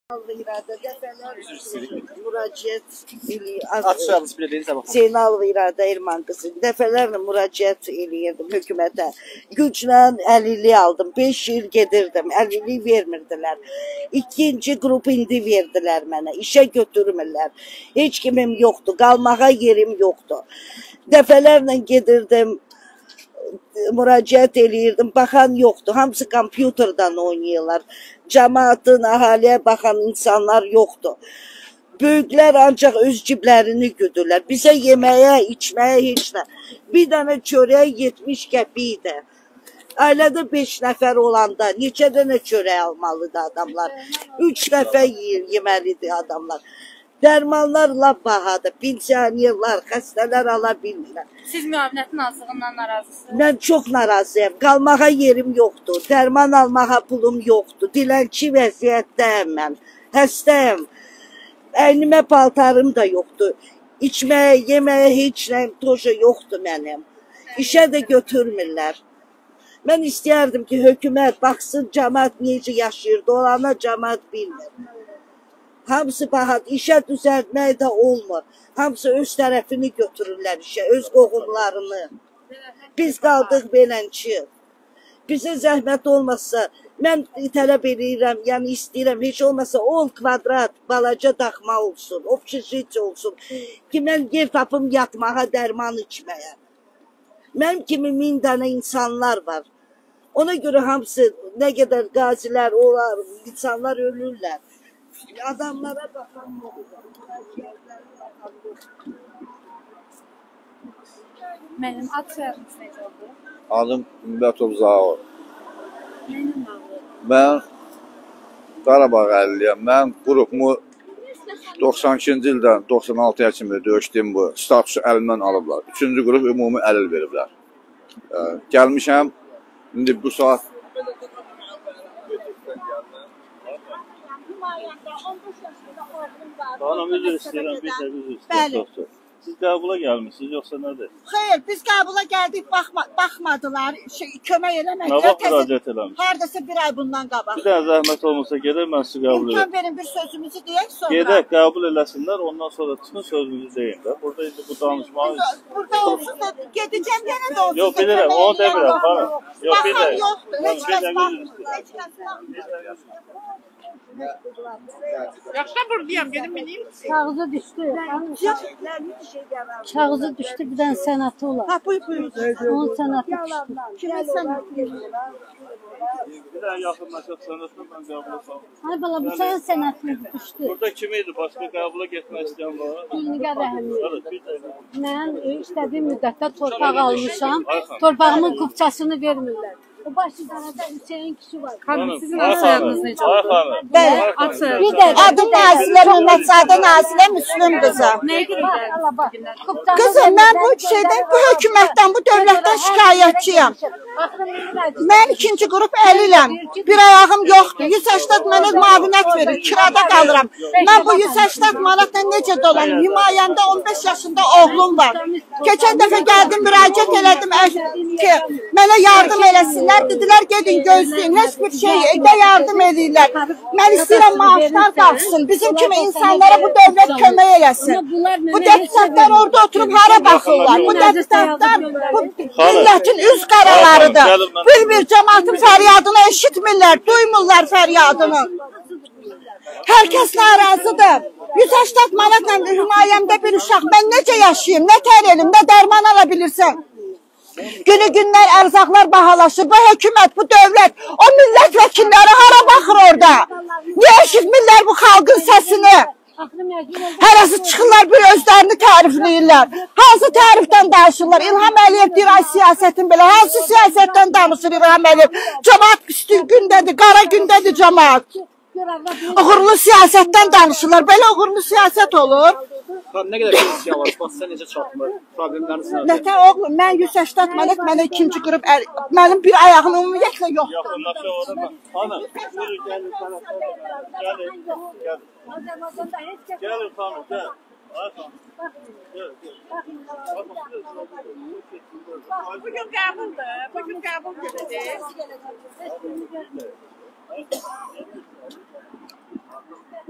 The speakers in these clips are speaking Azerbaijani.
İrada dəfələr müraciət Açıqlarınızı Zeynal İrada Erman qızı dəfələrlə müraciət eləyirdim hökumətə. Güclə əlillik aldım. 5 il gedirdim. Əlillik vermirdilər. İkinci qrup indi verdilər mənə. İşə götürmürlər. Heç kimim yoxdur. Qalmağa yerim yoxdur. Dəfələrlə gedirdim. Müraciət eləyirdim, baxan yoxdur. Hamısı kompüterdən oynayırlar. Cəmaatın, əhaliyə baxan insanlar yoxdur. Böyüklər ancaq öz ciblərini güdürlər. Bizə yeməyə, içməyə heç nə. Bir dənə çörək 70 qəpikdir. Ailədə 5 nəfər olanda neçə dənə çörək almalıdır adamlar? 3 nəfər yeməlidir adamlar. Dərmanlar lap bahadır. Pensionerlər, xəstələr ala bilmirlər. Siz müavinətin azlığından narazısınız? Mən çox narazıyam. Qalmağa yerim yoxdur. Dərman almağa pulum yoxdur. Dilənçi vəziyyətdəyəm mən. Həstəyəm. Əynimə paltarım da yoxdur. İçməyə, yeməyə heç nəyim toja yoxdur mənim. İşə də götürmürlər. Mən istəyərdim ki, hökumət baxsın, cəmaat necə yaşayır. Dolana cəmaat bilmir. Hamısı bahadır. İşə düzəltmək də olmur. Hamısı öz tərəfini götürürlər işə, öz qohumlarını. Biz qaldıq belənçi. Bizə zəhmət olmasa, mən tələb edirəm, yəni istəyirəm, heç olmasa 10 kvadrat balaca daxma olsun, общежитие olsun ki, mən yer tapım yatmağa, dərman içməyə. Mənim kimi 1000 dənə insanlar var. Ona görə hamısı, nə qədər qazilər olar, insanlar ölürlər. Adamlara baxan Mənim ad soyadınız necə oldu? Adım Ümmətov Zaur. Mənim bağlı. Mən Qarabağ əliliyəm. Mən qrupumu 92-ci ildən 96-ya kimi döyüşdüyüm bu statusu əlimdən alıblar. 3-cü qrup ümumi əlil veriblər. Gəlmişəm, indi bu saat Xanım, üzr istəyirəm, bir də üzr istəyirəm. Siz qəbula gəlmişsiniz, yoxsa nədir? Xeyr, biz qəbula gəldik, baxmadılar, kömək eləməklə. Nə vaxt müraciət eləmişsiniz? Haradasa bir ay bundan qabaq. Bir dənə zəhmət olmasa gedək, mən sizi qəbul edəm. İmkan verin, bir sözümüzü deyək sonra. Gedək, qəbul eləsinlər, ondan sonra çıxın sözünüzü deyin də. Burada indi bu danışmağı... Burada olsun da gedəcəm, yenə də olsun. Yox, bilirəm, onu demirəm, xanım. Yox, Baxan yoxdur, heç kəs Yaxşı buradayam, gedim bileyim. Kağızı düştü. Kağızı düştü, bir dənə sənəti olar. Ha, buyur. Onun sənəti düştü. Kimin sənəti? Bir dənə yaxınlaşaq sənətlə mən qəbula salım. Ay bala, bu sənin sənətin düştü. Burada kim idi? Başqa qəbula getmək istəyən var? Gülniqə rəhimli. Bir dənə. Mən istədiyim müddətdə torpaq almışam. Torpağımın qupçasını vermirlər. O başçılarında Hüseyin kişi var. Xanım, sizin ad soyadınız necə oldu? Bəli. Ad soyadınız. Bir də Adım Nazilə, Məhmədzadə Nazilə, Müslüm qızı. Nəyə gediblər? Qızım, mən bu şeydən, bu hökumətdən, bu dövlətdən şikayətçiyəm. Mən 2-ci qrup əliləm. Bir ayağım yoxdur. 180 manat müavinət verir. Kirada qalıram. Mən bu 180 manatla necə dolanım? Himayəmdə 15 yaşında oğlum var. Keçən dəfə gəldim, müraciət elədim ki, mənə yardım eləsinlər. Dedilər, gedin gözləyin. Heç bir şeydə yardım edirlər. Mən istəyirəm maaşlar qalxsın. Bizim kimi insanlara bu dövlət kömək eləsin. Bu deputatlar orada oturub hara baxırlar? Bu deputatlar bu millətin üz qaralarıdır. Bir cəmaatın fəryadını eşitmirlər, duymurlar fəryadını. Hər kəs narazıdır. 180 manatla himayəmdə bir uşaq. Mən necə yaşayayım, nə tər elim, nə dərman ala bilirsən? Günü-günlər ərzaqlar bahalaşır. Bu hökumət, bu dövlət, o millət vəkilləri hara baxır orada? Niyə eşitmirlər bu xalqın səsini? Hərəsi çıxırlar, bir özlərini tərifləyirlər. Hansı tərifdən danışırlar? İlham Əliyev deyir, ay siyasətin belə. Hansı siyasətdən danışır İlham Əliyev? Cəmaat üstün gündədir, qara gündədir cəmaat. Uğurlu siyasətdən danışırlar. Belə uğurlu siyasət olur. Nə qədər pensiya var? Baxa necə çatmır? Problemləriniz nədir? Nətən oğlum, mən 180 manat, mənə 2-ci qrup, mənim bir ayağım ümumiyyətlə yoxdur. Yaxınlaşaq orada. Xanım, buyurun, gəlin sənətlə. Gəlin, gəlin. Gəlin xanım, gəl. Ay xanım. Bugün qəbuldur, bugün qəbul günüdür.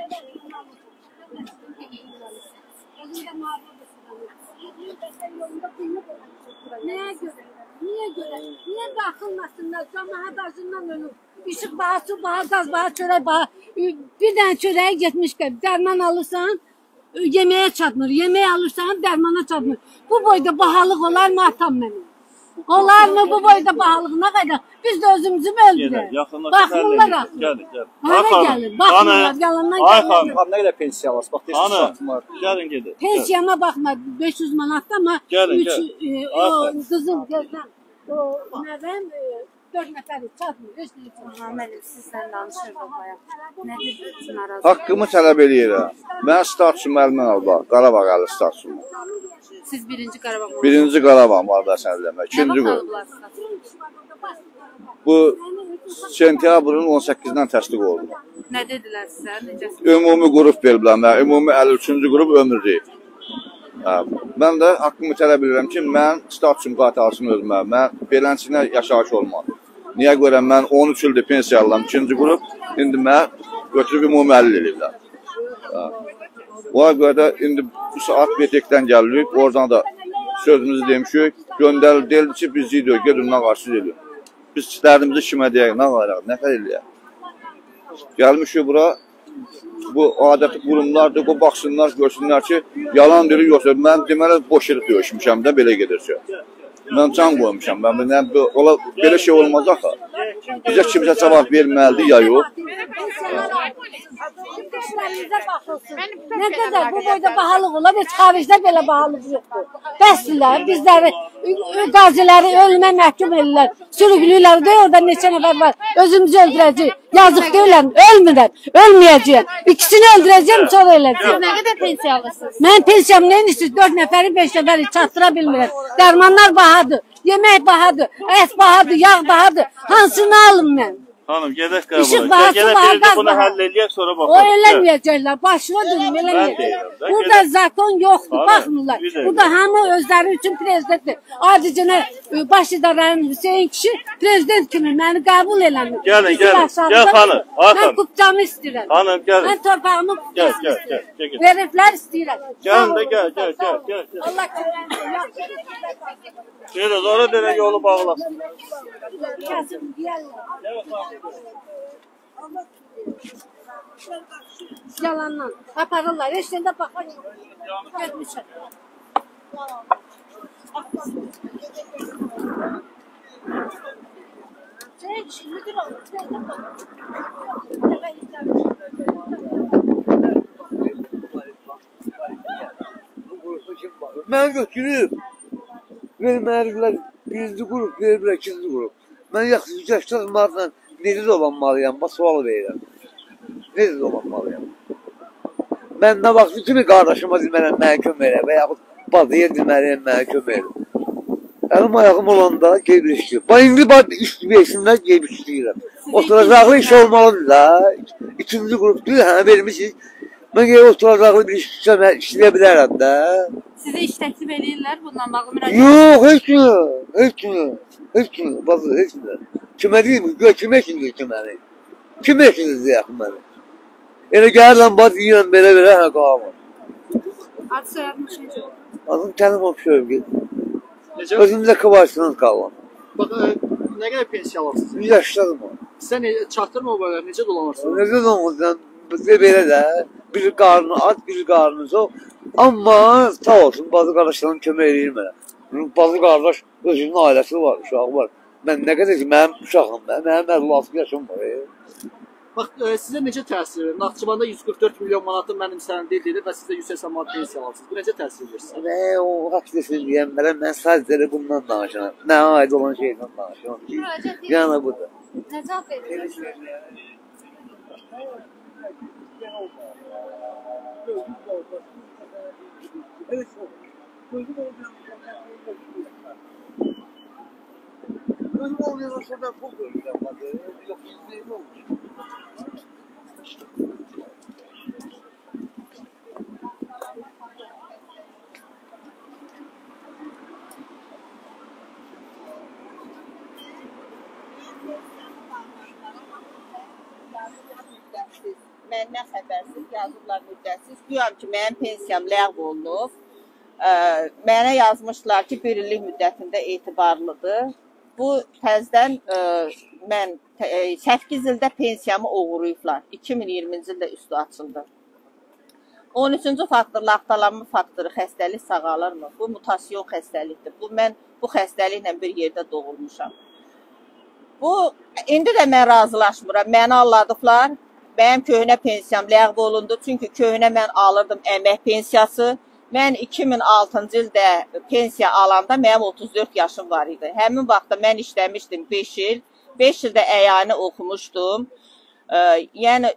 Neye göre? Niye göre? Niye bakılmasınlar? Camaat acından ölür. Işık bağı, su bağı, gaz bağı, çörek bağı. Bir tane çöreğe gitmişken derman alırsan yemeğe çatmır. Yemeği alırsan dermana çatmır. Bu boyda bahalık olar mı atam benim? Olar mı bu boyda bahalık? Ne kadar? Biz de özümüzü mü öldürelim? Bakmırlar aklı. Gelin. Hara gelin. Bakmırlar. Yalandan gelin. Xanım, nə qədər pensiya alırsın? Bax, deyirsən, şartım var. Gəlin, gedin. Pensiyama bakma 500 manatda ama Gelin, 3 gelin. kızım gözden o nereden 4 nəfəri çatmır. Heç nə çatmır. Müəllim sizdən danışırdıq bayaq. Nədir üçün narazı? Haqqımı tələb eləyirəm. Mən startçı müəllimən al bax. Qarabağ əli startçı. Siz birinci Qarabağ oldu. Birinci Qarabağ var da sən eləmə. İkinci qrup. Bu sentyabrın 18-dən təsdiq oldu. Nə dedilər sizə? Necəsiniz? Ümumi qrup veriblər mənə. Ümumi 53-cü qrup ömürlük. Mən də haqqımı tələb edirəm ki, mən startçım qaytarsın özümə. Mən beləncəsinə yaşayış olmaz. Niyə görə mən 13 ildir pensiya alıram 2-ci qrup. İndi mən götürüb ümumi 50 eləyiblər. Ona görə də indi bu saat BTK-dən gəlirik. Oradan da sözümüzü demişik. Göndərildi ki, biz gidiyor, gedimdən qarşı ediyor. Biz istədiyimizi kimə deyək, nə qaraq, nə qədər eləyək. Gəlmişik bura, bu adəti qurumlardır, bu baxsınlar, görsünlər ki, yalan deyir, yoxsa mən deməli boş yerə döyüşmüşəm də belə gedirsə. Mən can qoymuşam, belə şey olmaz axı. Bizə kimsə cavab verməlidir ya yox. Ne kadar bu boyda bahalık ola, biz xaricdə belə bahalık yoxdur. Bəsdirlər, bizləri, qaziləri ölümə məhkum edirlər, sürüklüyürlər, de orada neçə nəfər var, özümüzü öldürəcəyik. Yazıq deyirlər, ölmürlər, ölməyəcəyim. İkisini öldürəcəyim, sonra eləcəyim. Nə qədər pensiya alırsınız? Mən pensiyam neyini siz 4 nəfəri, 5 nəfəri çatdıra bilmirəm. Dərmanlar bahadır, yemək bahadır, ət bahadır, yağ bahadır. Hansını alım mən? Xanım, gedək İşıq qəbula. bahası Gələk var, birlikdə qaz bunu bahası. həll eləyək, sonra O baxaq. eləməyəcəklər, başına dönüm, eləməyəcəklər. deyirəm, Burada zakon yoxdur, Tamam, baxmırlar. bir də- Burada hamı özləri üçün prezidentdir. Adicənə baş idarənin Hüseyin kişi prezident kimi məni qəbul eləmir. Gəlin, Bizi gəlin. aşağıda- Gəl xanım, ay Mən xanım. kupçamı istəyirəm. Xanım, gəlin. Mən torpağımı Gəl, kupçasını gəl, istəyirəm. gəl, gəl. Veriflər istəyirəm. Gəlin də, gəl. Allah köməyinizi yaxşı. Gedək, sonra denə yolu bağlasın. Kəsim deyərlər. Yalandan aparırlar. Heç də baxan yox. Getmişəm. Sen müdür olur. Mən götürüb verməlilər birinci qrup, veriblər ikinci qrup. Mən yaxşı 80 manatla necə dolanmalıyam? Bax, sual verirəm. Necə dolanmalıyam? Mən nə vaxt kimi qardaşıma deməliyəm, mənə kömək elə və yaxud bazıya deməliyəm, mənə kömək elə. Əlim ayağım olanda qeyb işləyir. Bax, indi üst versinlər, qeyb işləyirəm. Oturacaqlı iş olmalıdır da. İkinci qrupdur, vermişik. Mən qeyb oturacaqlı bir iş işləyə bilərəm də. Sizə iş təklif edirlər, bundan bağlı müraciət. Yox, heç kim. Bazı, heç kim. Kimə deyim, kimə eşindir kiməni? Kimə eşindir yaxın məni? Elə gəlirəm, bazı deyirəm, belə, hə, qalmır. Ad soyadmış necə olur? Adım Tənimov Şövgül. Necə? Özümdə kıvarsınız qalmam. Bax, nə qədər pensiya alırsınız? 100 yaşladım o. Sən çatdırma o qədər, necə dolanırsınız? Necə olmazsan, belə də, bir qarnı at, bir qarnı çox. Amma sağ olsun, bazı qardaşlarım kömək edir mənə. Bazı qardaş özünün ailəsi var, uşağı var. Mən nə qədər ki, mənim uşağım, mənim 56 yaşım var. Bax, sizə necə təsir edir? Naxçıvanda 144 milyon manatı mənim sənin dedilir və sizə 180 manat pensiya alırsınız. Bu necə təsir edir sizə? Və o haqqlısın deyənlərə mən sadəcə bundan danışıram. Nə aid olan şeydən danışıram ki, yəni budur. Nə cavab verirsiniz? Gözüm olmayan şuradan pul görürəm. Yox, yüzləyim olmuş. məndən xəbərsiz yazıblar müddətsiz. Güyam ki, mənim pensiyam ləğv olunub. Mənə yazmışlar ki, 1 illik müddətində etibarlıdır. Bu təzdən mən 8 ildə pensiyamı oğuruyublar. 2020-ci ildə üstü açıldı. 13-cü faktor laxtalanma faktoru xəstəlik sağalırmı? Bu mutasyon xəstəlikdir. Mən bu xəstəliklə bir yerdə doğulmuşam. İndi də mən razılaşmıram. Məni alladıblar. Mənim köhnə pensiyam ləğv olundu. Çünki köhnə mən alırdım əmək pensiyası. Mən 2006-cı ildə pensiya alanda mənim 34 yaşım var idi. Həmin vaxtda mən işləmişdim 5 il. 5 ildə əyani oxumuşdum. Yəni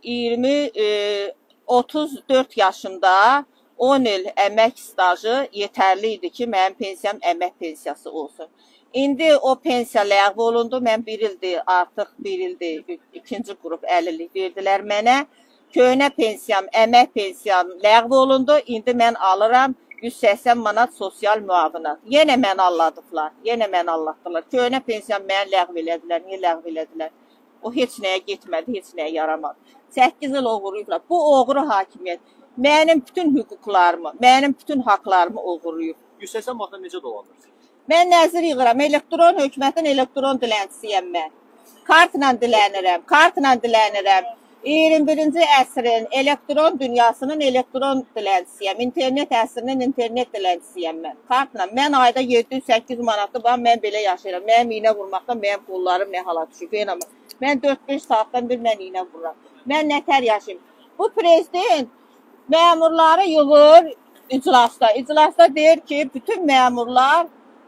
34 yaşında 10 il əmək stajı yetərli idi ki, mənim pensiyam əmək pensiyası olsun. İndi o pensiya ləğv olundu. Mən 1 ildir, artıq 1 ildir, 2-ci qrup 50-lik verdilər mənə. Köhnə pensiyam, əmək pensiyam ləğv olundu. İndi mən alıram 180 manat sosial müavinat. Yenə məni alladıblar, yenə məni allatdılar. Köhnə pensiyam məni ləğv elədilər. Niyə ləğv elədilər? O heç nəyə getmədi, heç nəyə yaramadı. 8 il oğuruyublar. Bu oğru hakimiyyət mənim bütün hüquqlarımı, mənim bütün haqlarımı oğuruyub. 180 manatdan necə dolanırsınız? Mən nəzir yığıram. Elektron hökumətin elektron dilənçisiyəm mən. Kartla dilənirəm, kartla dilənirəm. 21-ci əsrin elektron dünyasının elektron dilənçisiyəm. İnternet əsrinin internet dilənçisiyəm mən. Kartla. Mən ayda 700-800 manatlı var, mən belə yaşayıram. Mənim iynə vurmaqdan mənim qollarım nə hala düşüb. Mən 4-5 saatdan bir mən iynə vururam. Mən nətər yaşayım? Bu prezident məmurları yığır iclasda. İclasda deyir ki, bütün məmurlar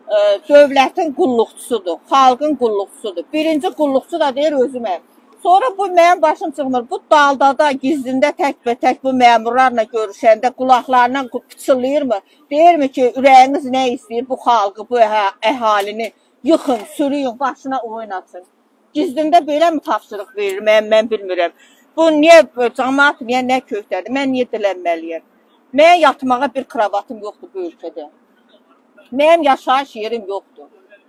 dövlətin qulluqçusudur, xalqın qulluqçusudur. Birinci qulluqçu da deyir özüməm. Sonra bu mənim başım çıxmır. Bu daldada, gizlində tək bu məmurlarla görüşəndə qulaqlarından pıçılıyırmı? Deyirmi ki, ürəyiniz nə istəyir bu xalqı, bu əhalini yıxın, sürüyün, başına oynatın. Gizlində belə mi tapşırıq verir, mən bilmirəm. Bu niyə, cəmaat niyə nə köhtədir, mən niyə dilənməliyəm? Mən yatmağa bir kravatım yoxdur bu ölkədə. Mənim yaşayış yerim yoxdur.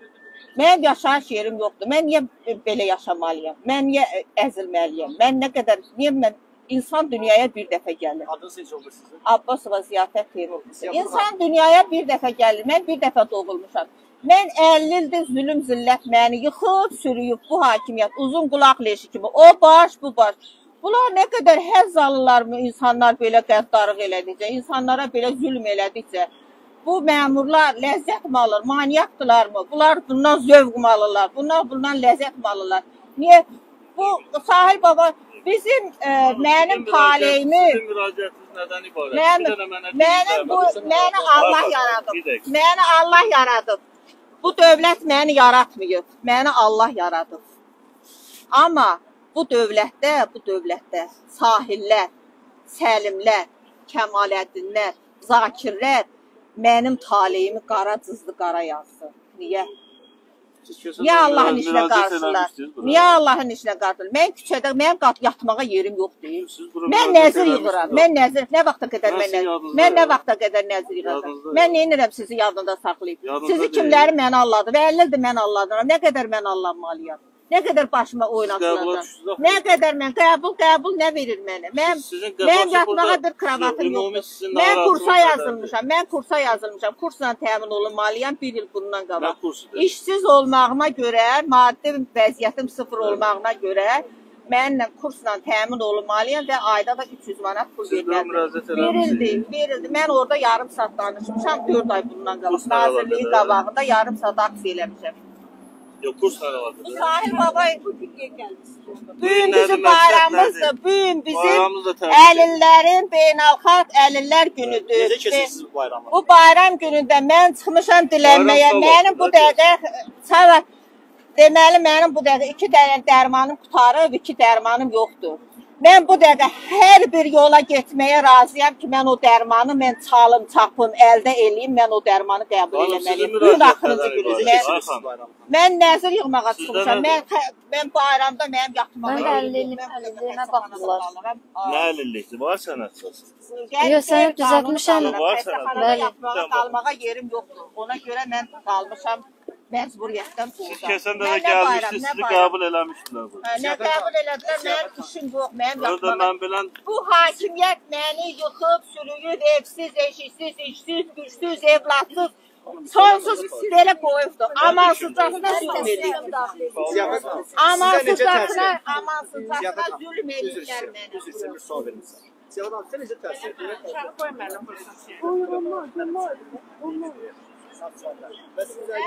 Mənim yaşayış yerim yoxdur. Mən niyə belə yaşamalıyam? Mən niyə əzilməliyəm? Mən nə qədər, niyə mən insan dünyaya bir dəfə gəlir? Adınız necə olur sizin? Abbasova Ziyafət Teymur. İnsan dünyaya bir dəfə gəlir. Mən bir dəfə doğulmuşam. Mən 50 ildir zülüm zillət məni yıxıb, sürüyüb bu hakimiyyət. Uzun qulaq leşi kimi. O baş, bu baş. Bunlar nə qədər həzz alırlarmı insanlar belə qəddarlıq elədikcə, insanlara belə zülm elədikcə? Bu məmurlar ləzzət mi alır, manyakdırlarmı? Bunlar bundan zövq mü alırlar, bundan ləzzət mi alırlar? Niyə? Bu Sahil baba bizim mənim taleyimi... Sizin müraciətiniz nədən ibarət? Məni Allah yaradıb. Məni Allah yaradıb. Bu dövlət məni yaratmayıb. Məni Allah yaradıb. Amma bu dövlətdə sahillər, səlimlər, kəmaləddinlər, zakirlər mənim taleyimi qara cızdı, qara yazsın. Niyə? Niyə Allahın işinə qarşılar? Niyə Allahın işinə qarşılar? Mən küçədə, mənim yatmağa yerim yoxdur. Mən nəzir yığıram. Nə vaxta qədər nəzir yığıram? Mən neynirəm sizi yadında saxlayıb? Sizi kimləri mən alladım? 50 ildir mən alladıram. Nə qədər mən allanmalıyam? Nə qədər başıma oynatılacaq? Nə qədər mən qəbul nə verir mənə? Mən yatmağa bir kravatım yoxdur. Mən kursa yazılmışam. Kursla təmin olunmalıyam 1 il bundan qabaq. İşsiz olmağıma görə, maddi vəziyyətim sıfır olmağına görə mənlə kursla təmin olunmalıyam və ayda da 300 manat pul verildi. Mən orada yarım saat danışmışam, 4 ay bundan qabaq. Nazirliyin qabağında yarım saat aksiya eləmişəm. Yok, kurslar vardı. Sahil baba bugün bizim bayramımızdır. Bugün bizim əlillərin beynəlxalq əlillər günüdür. Necə keçirsiniz bu bayramı? Bu bayram günündə mən çıxmışam dilənməyə. Mənim bu dəqiqə deməli mənim bu dəqiqə 2 dənə dərmanım qutarıb, 2 dərmanım yoxdur. Mən bu dəqiqə hər bir yola getməyə razıyam ki, mən o dərmanı mən çalım, çapım, əldə eləyim, mən o dərmanı qəbul eləməliyim. Bugün axırıncı günüdür. Mən nəzir yığmağa çıxmışam. Mən bayramda mənim yatmağa yerim. Əlilliyimə baxırlar. Nə əlillikdir? Var sənət əsası? Yox, səni düzəltmişəm. Xəstəxanada yatmağa, qalmağa yerim yoxdur. Ona görə mən qalmışam. Məcburiyyətdən Siz çıxacam. keçən dəfə Mən nə bayram, gəlmişdiniz, nə sizi bayram. qəbul eləmişdilər burada. Nə qəbul elədilər, mənim işim yox, mənim Orada yapmağım. mən bilən Bu hakimiyyət məni yıxıb, sürüyüb, evsiz, eşiksiz, işsiz, güçsüz, evladsız, sonsuz belə qoyubdur. Amansızcasına zülm edir. Amansızcasına zülm edirlər mənə. Bir sual verin sizə. Cevap abi, sen necə təsir edir? Və sizə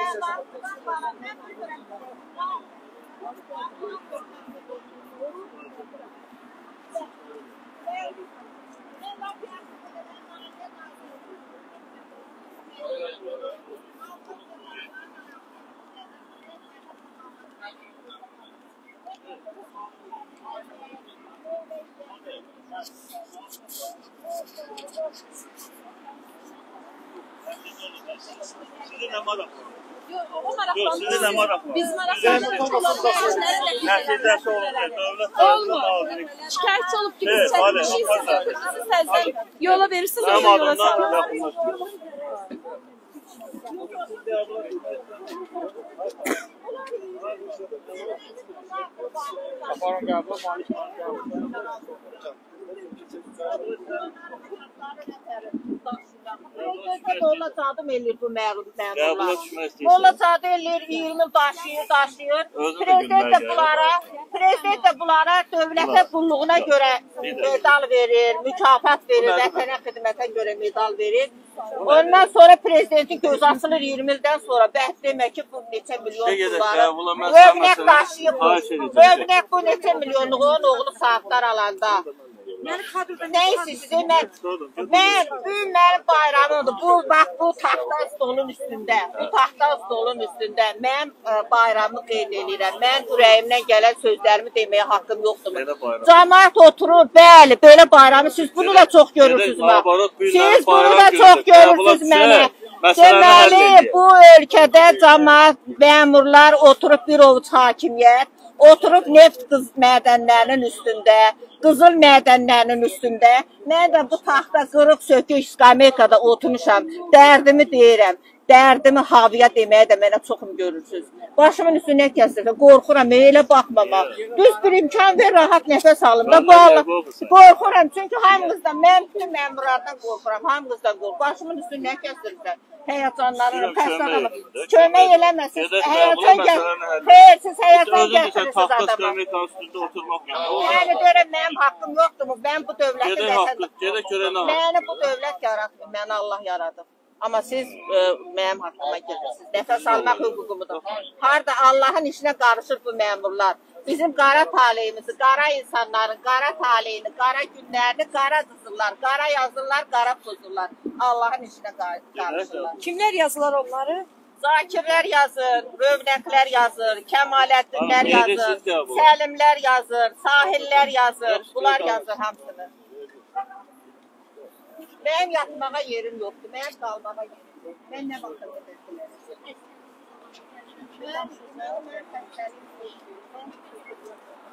sizin nə maraq var? Yox, o Yox, maraqlandı. sizin nə maraq var? Biz maraqlanırıq. Nəticəsi olur, dövlət Olmur. Şikayətçi olub ki, Evet, biz hadi, çəkmişik, hadi. siz təzdən yola verirsiniz, Mənim ondan yola adımdan salın. yaxınlaşın. Molla Sadım eləyir bu Qəbula məmurlar. düşmək istəyirsən. Molla Sadım eləyir, 20 daşıyır. Özü də Prezident də bunlara dövlətə qulluğuna görə medal verir, mükafat verir, vətənə xidmətə görə medal verir. Ondan sonra prezidentin göz açılır 20 ildən sonra. Bəhs demək ki, bu neçə milyon pulları övnək daşıyıb. Övnək bu neçə milyonluğun oğlu saatlar alanda. Nə istəyirsiniz? Mən mənim bayramımdır. Bu taxta stolun üstündə, mən bayramı qeyd edirəm. Mən ürəyimdən gələn sözlərimi deməyə haqqım yoxdur. Cəmaət oturur, bəli, belə bayramı siz bunu da çox görürsünüz. Siz bunu da çox görürsünüz mənə. Deməli, bu ölkədə cəmaət, məmurlar oturub bir ovuc hakimiyyət, oturub neft mədənlərinin üstündə, qızıl mədənlərinin üstündə. Mən də bu taxta qırıq sökük skameykada oturmuşam. Dərdimi deyirəm. Dərdimi havaya deməyə də mənə çoxum görürsünüz. Başımın üstünə kəsirəm. Qorxuram, elə baxmamaq. Düz bir imkan ver, rahat nəfəs alım da. Qorxuram, çünki hamınızdan, mən bütün məmurlardan qorxuram. Hamınızdan qorxuram. Başımın üstünə kəsirəm. Həyəcanlarım, xəstəliyim. Kömək eləməsiniz. Həyəcan gətirsiniz. Xeyr, siz həyəcan gətirsiniz adama. Yəni deyirəm, mənim haqqım yoxdur. Mən bu dövləti məni bu dövlət yaratmır. Məni Allah yaradıb. Amma siz mənim haqqıma gedirsiniz. Nəfəs almaq hüququmudur. Harada Allahın işinə qarışır bu məmurlar. Bizim qara taleyimizi, qara insanların, qara taleyini, qara günlərini qara qızırlar, qara yazırlar, qara pozurlar. Allahın işinə qarışırlar. Kimlər yazılar onları? Zakirlər yazır, Rövnəklər yazır, Kəmaləddinlər yazır, Səlimlər yazır, Sahillər yazır. Bunlar yazır hamısını. Mənim yatmağa yerim yoxdur, mənim qalmağa yerim yoxdur. Mən nə vaxt edəcəm?